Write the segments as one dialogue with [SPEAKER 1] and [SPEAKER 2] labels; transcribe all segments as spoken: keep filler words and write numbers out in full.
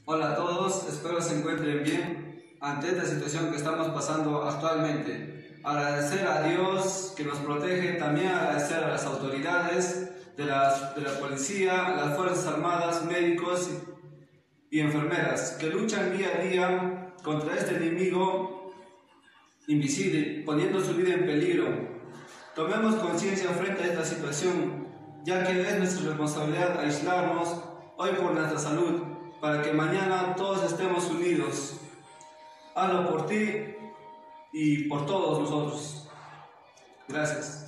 [SPEAKER 1] Hola a todos, espero se encuentren bien ante esta situación que estamos pasando actualmente. Agradecer a Dios que nos protege, también agradecer a las autoridades de, las, de la policía, a las Fuerzas Armadas, médicos y enfermeras que luchan día a día contra este enemigo invisible, poniendo su vida en peligro. Tomemos conciencia frente a esta situación, ya que es nuestra responsabilidad aislarnos hoy por nuestra salud, para que mañana todos estemos unidos. Hazlo por ti y por todos nosotros. Gracias.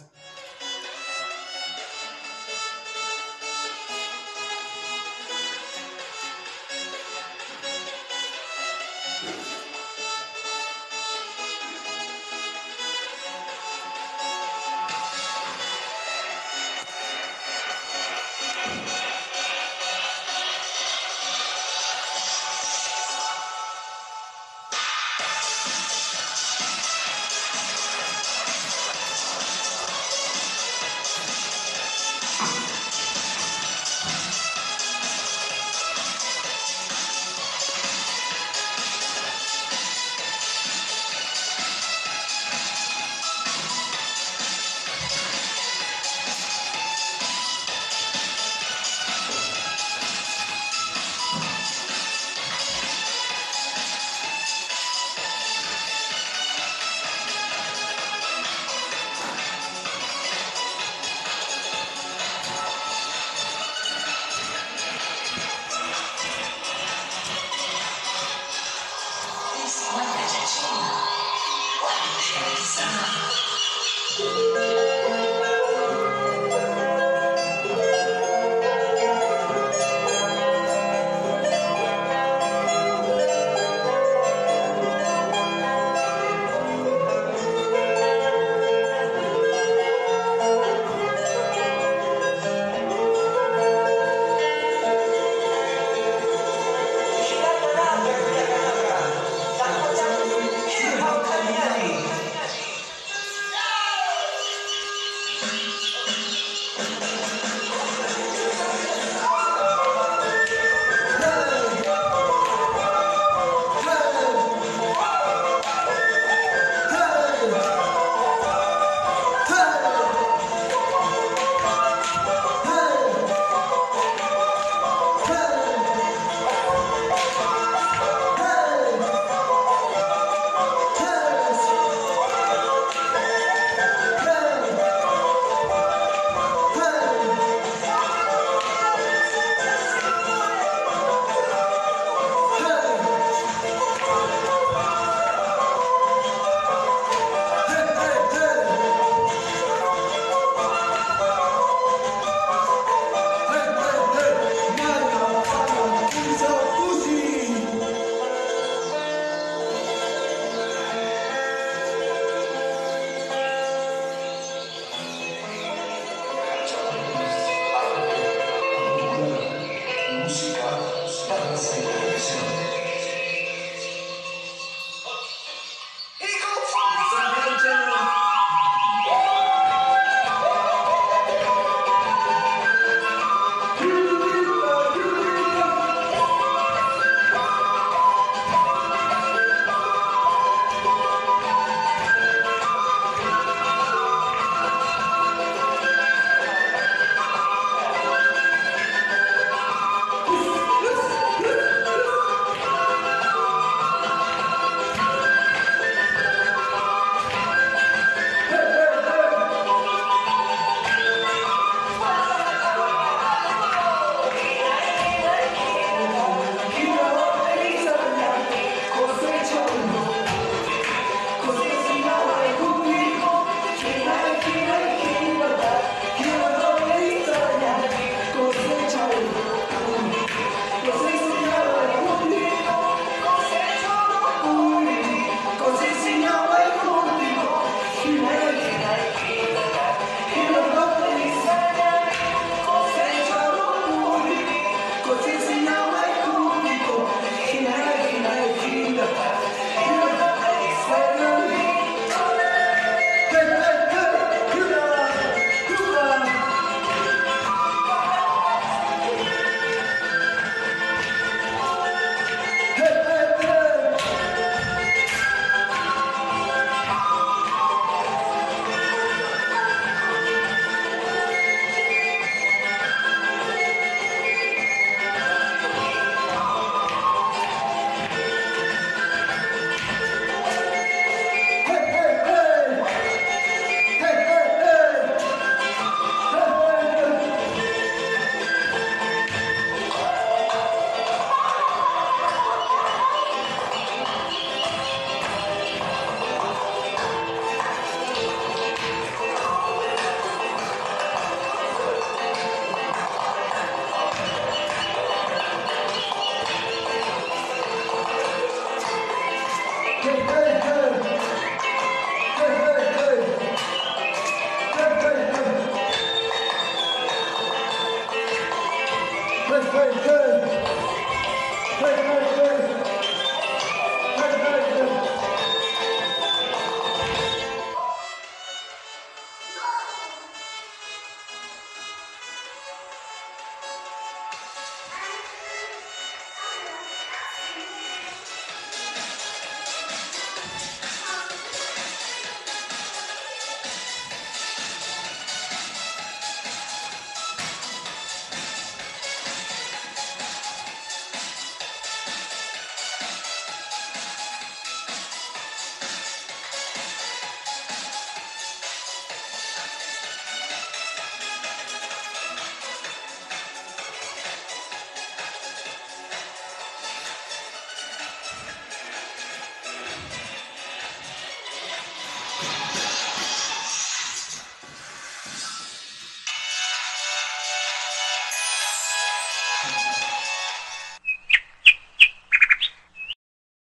[SPEAKER 2] Good, good, good. Good, good, good. Good, good, good.